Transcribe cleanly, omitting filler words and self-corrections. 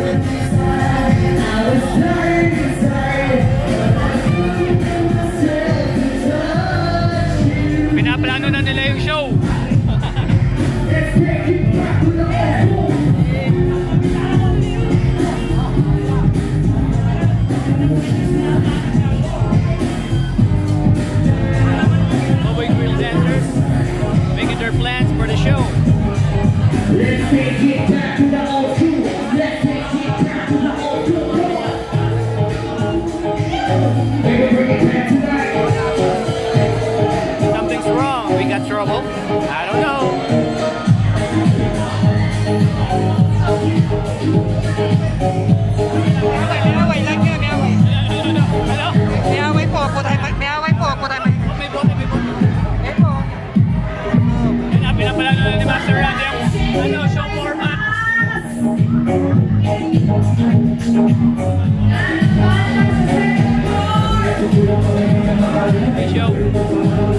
Pinaplano na nila yung show. Cowboy grill dancers making their plans for the show. Let's take it back to the old school. Let's take it back to the old school. Bring it back tonight. Something's wrong. We got trouble. I don't know. May away lang yan, may away. Ano? May away po, po tayo, may away po, po tayo. May bote, may bote. May po. Pinaplano na ni Master Rod yung show format. May show.